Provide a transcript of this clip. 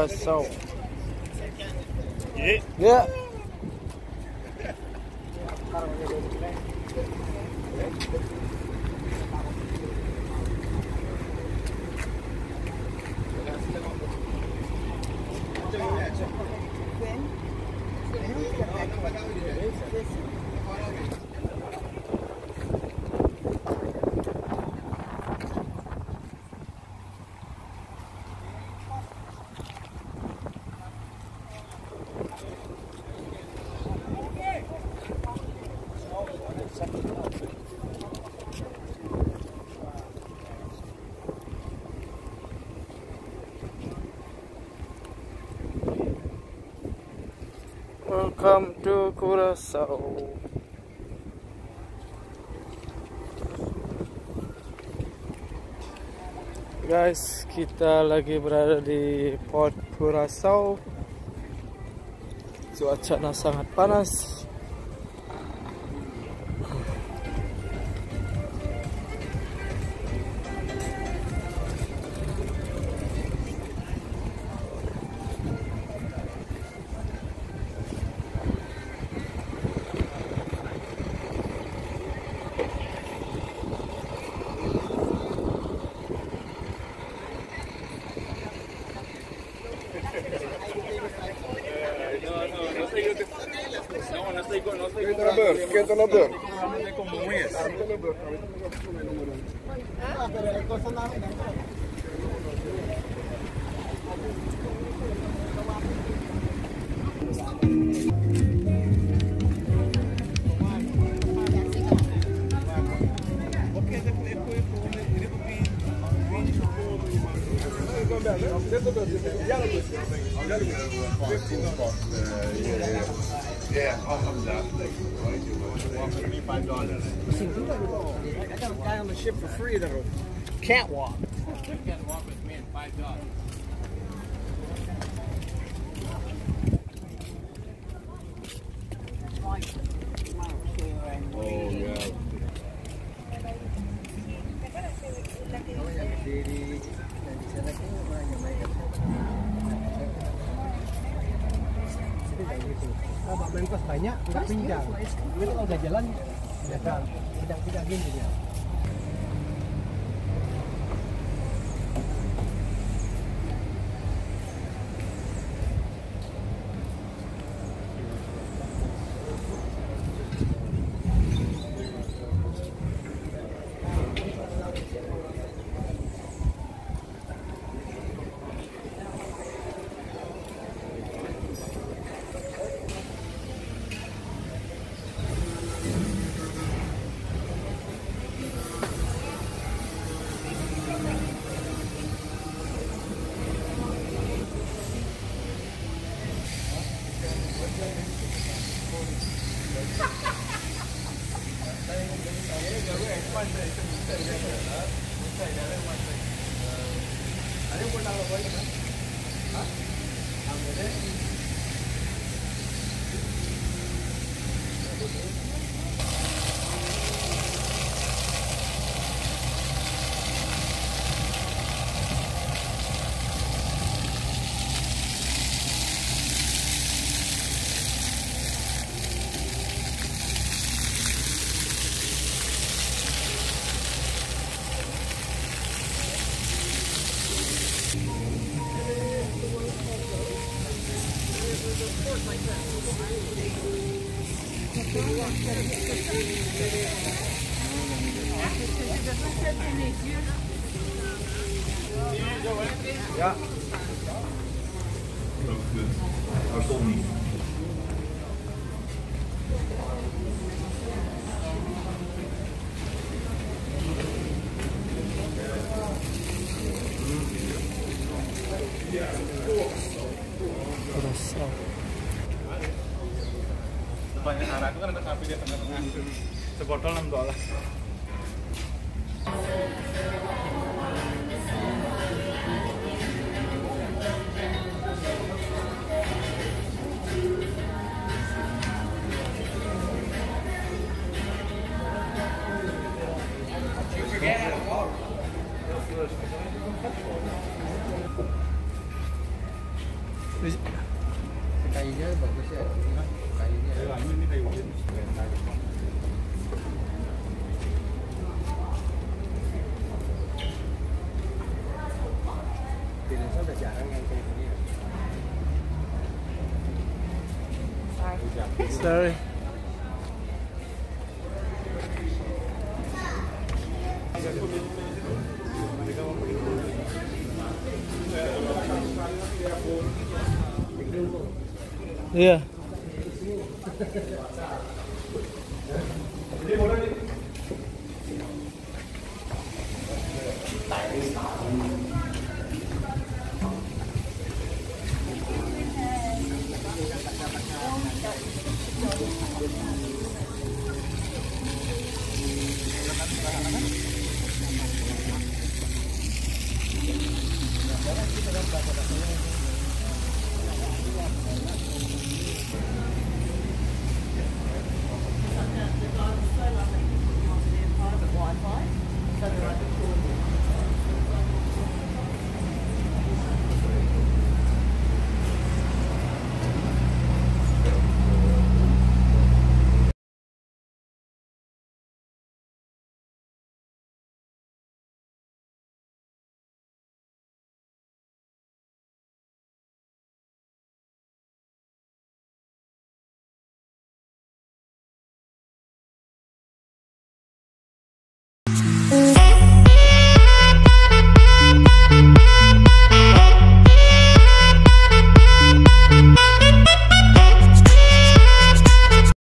Curaçao. Yeah. Ya. Welcome to Curaçao. Guys, kita lagi berada di Port Curaçao. Cuacanya sangat panas. Esquenta na dor. Yeah, I'll come down. Walking me $5. I got a guy on the ship for free that'll catwalk. You gotta walk with me and $5. Oh, yeah. Kalau bengkos banyak, nggak pinjam. Ini kalau udah jalan, tidak gini dia. Ja. Dat stond niet. Curaçao. Banyak arah itu kan ada sapi di tengah-tengah. Sebotol $6. Kayunya bagus ya. Kayunya. Ini kayu win. Di Indonesia udah jarang yang kayak gini ya. Sorry. Iya.